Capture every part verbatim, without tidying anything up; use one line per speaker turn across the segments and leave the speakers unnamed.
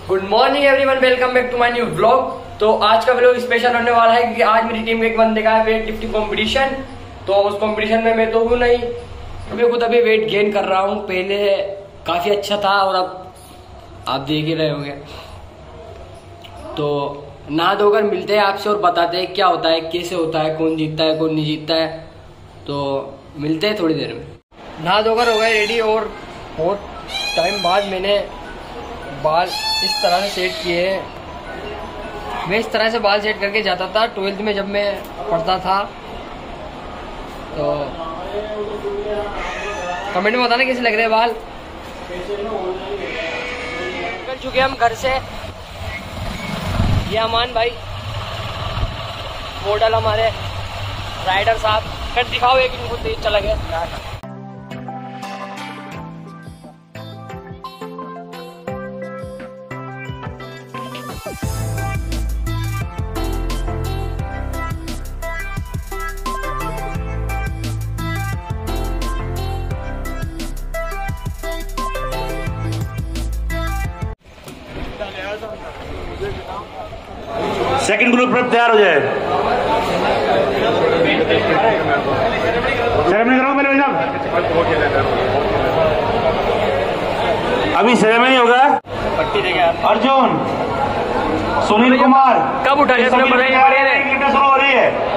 Good morning everyone, welcome back to my new vlog. तो आज का व्लॉग स्पेशल होने वाला है क्योंकि आज मेरी टीम में एक बंदे का है वेट लिफ्टिंग कंपटीशन। तो उस कंपटीशन में मैं तो हूँ नहीं, मैं खुद अभी वेट गेन कर रहा हूँ। पहले काफी अच्छा था और अब आप देख ही रहे होंगे। तो नहा धोकर मिलते हैं आपसे और बताते हैं क्या होता है, कैसे होता है, कौन जीतता है कौन नहीं जीतता है। तो मिलते हैं थोड़ी देर में। नहा धोकर हो गए रेडी और बहुत टाइम बाद मैंने बाल इस तरह से सेट किए हैं। मैं इस तरह से बाल सेट करके जाता था ट्वेल्थ में जब मैं पढ़ता था। तो कमेंट में बताना कैसे लग रहे हैं बाल। निकल चुके हम घर से। ये अमान भाई, मॉडल हमारे राइडर साहब, कट दिखाओ एक इनको तेज चला गया।
सेकंड ग्रुप पर तैयार हो जाए। सेरेमनी कराओ मेरे भाई साहब। अभी सेरेमनी होगा।
पट्टी देगा
अर्जुन, सुनील कुमार
कब उठा लिया? शुरू
हो रही है।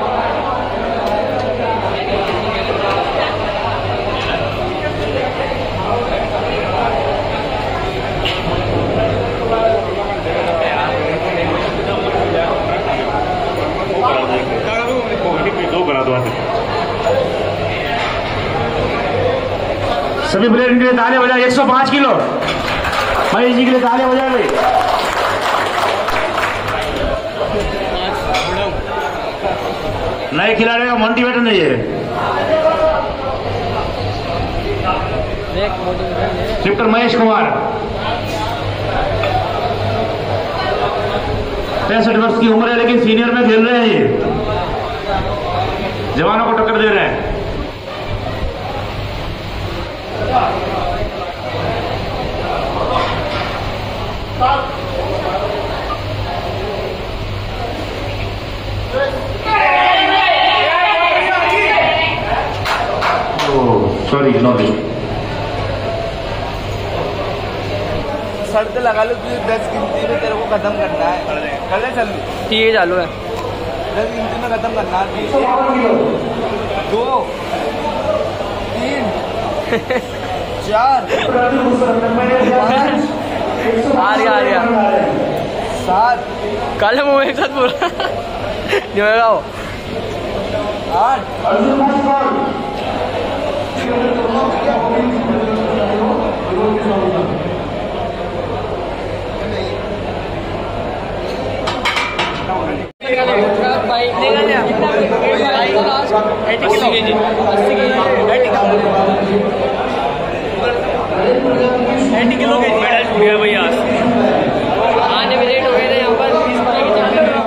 दो करा दो। सभी प्लेयर के लिए ताली बजाए। एक सौ पाँच किलो भाई जी के लिए ताली बजाए भाई। नए खिलाड़ी का मोटिवेटर नहीं है। शिफ्टर महेश कुमार, पैंसठ वर्ष की उम्र है लेकिन सीनियर में खेल रहे हैं। ये जवानों को टक्कर दे रहे हैं। सॉरी नॉट
शर्त लगा लो कि दस गिनती में तेरे को खत्म करना है। कर ले चल।
ठीक है चालू है।
दस गिनती में खत्म करना है। दो, तीन, चार, पाँच,
आ गया आ गया
सात,
कल मुँह एक साथ बोला जो है वो
आठ,
एटी किलो के मेडल छूट गया भैया। आने में लेट हो गए थे यहाँ पर बीस बारह के चक्कर में।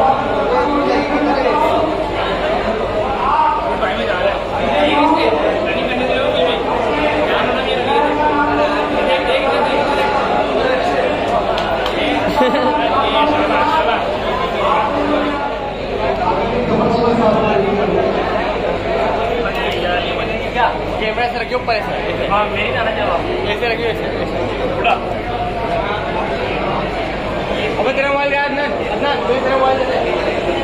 कैमरा से रखियो ऊपर ऐसे। हाँ मेरी जाना चाहिए ऐसे रखियो ऐसे उड़ा। अबे तेरा मोबाइल गया अदनान, अदनान तू तेरा मोबाइल दे दे।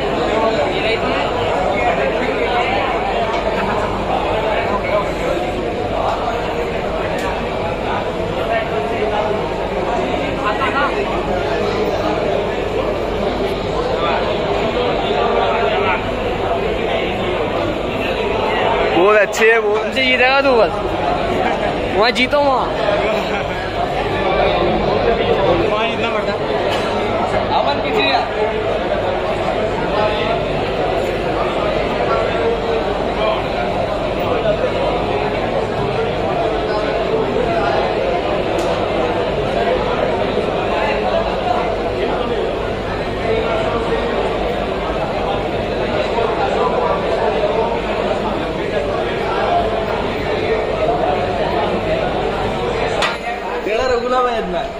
बहुत अच्छे है। वो
उनसे जीतेगा तू, बस वहाँ जीतो वहाँ।
वहाँ जितना पड़ता अमन पीछे।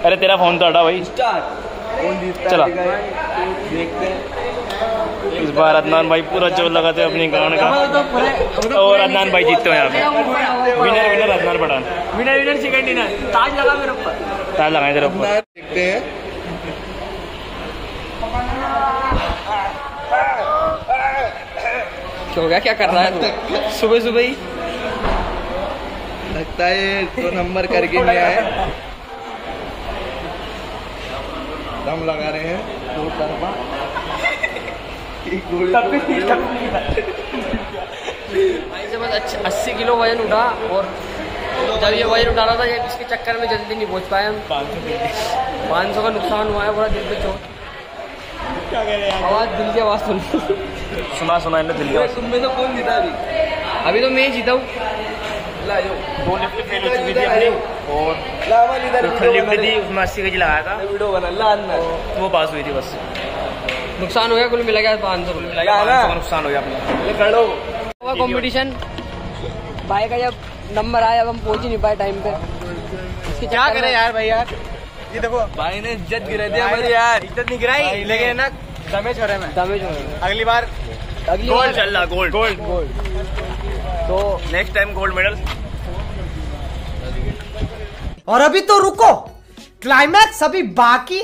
अरे तेरा फोन तो हटा भाई। चला
देखते हैं
इस बार अदनान भाई पूरा जोर लगाते हैं अपनी गान का और अदनान भाई जीतते हैं यहाँ पे। Winner winner Adnan Pathan.
Winner winner chicken dinner. ताज लगा मेरे ऊपर।
ताज लगाए तेरे ऊपर।
देखते हैं
क्या हो गया? क्या कर रहा है तू सुबह सुबह ही?
लगता है दो नंबर करके नहीं आए। दम लगा रहे हैं दो तरफा।
भाई से बस अस्सी किलो वजन उठा और जब ये वजन उठा रहा था ये इसके चक्कर में जल्दी नहीं पहुंच पाए हम। पाँच सौ का नुकसान हुआ है पूरा। दिल पे चोट। क्या कह रहे हैं? आवाज दिल की आवाज सुन
सुना सुना इन्हें दिल का।
तुम में तो कौन जीता अभी?
अभी तो मैं जीता हूँ।
दो लिफ्ट फेल हो चुकी थी अपनी और लिफ्ट थी उसमें अस्सी के जी लगाया था
वीडियो बना ला
वो पास हुई थी बस।
नुकसान हो गया कुल मिला गया पाँच सौ कुल मिला गया
नुकसान हो गया अपना।
खड़ो
कंपटीशन भाई का जब नंबर आया अब हम पहुंच ही नहीं पाए टाइम पे।
क्या करे यार भाई यार ये देखो भाई ने इज्जत गिरा दिया हमारी यार। इज्जत नहीं गिराई लेकिन ना डैमेज हो रहे हैं।
डैमेज हो रहा
अगली बार
अगली
गोल्ड चल रहा गोल्ड गोल्ड
गोल्ड। तो
नेक्स्ट टाइम गोल्ड मेडल।
और अभी तो रुको क्लाइमैक्स अभी बाकी।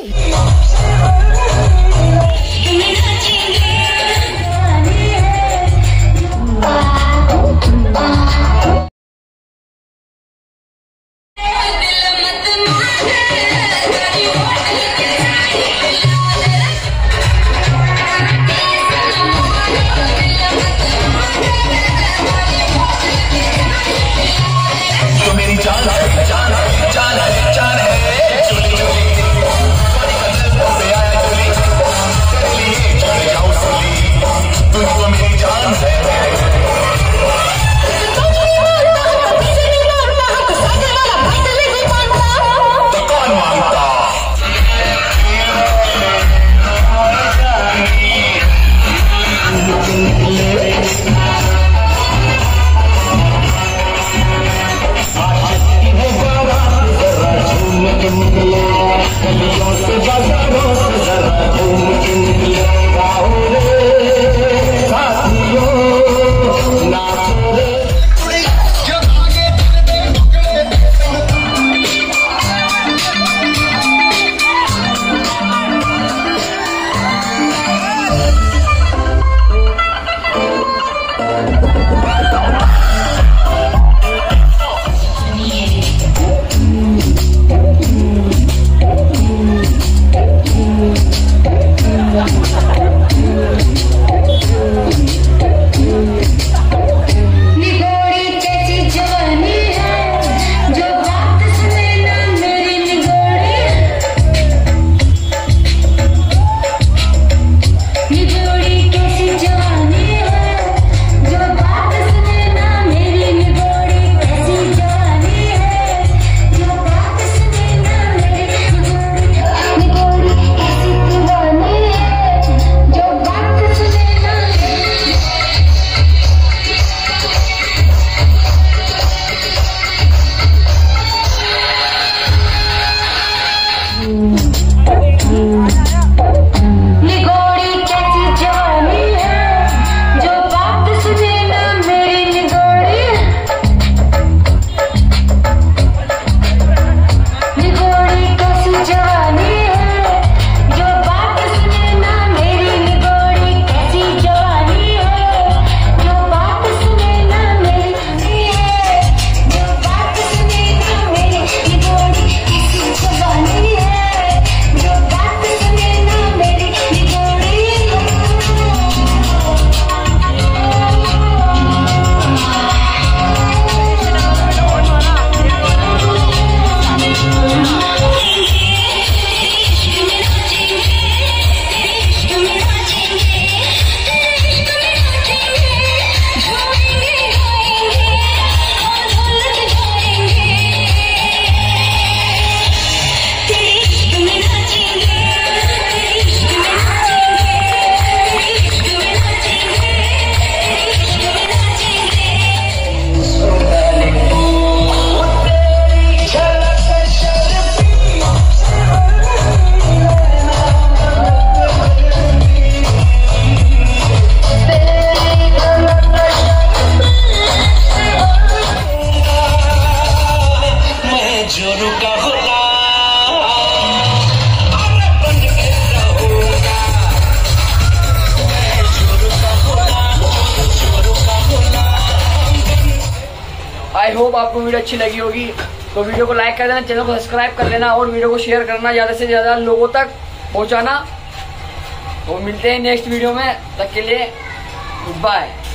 आई होप आपको वीडियो अच्छी लगी होगी। तो वीडियो को लाइक कर देना, चैनल को सब्सक्राइब कर लेना और वीडियो को शेयर करना, ज्यादा से ज्यादा लोगों तक पहुंचाना। तो मिलते हैं नेक्स्ट वीडियो में, तब के लिए गुड बाय।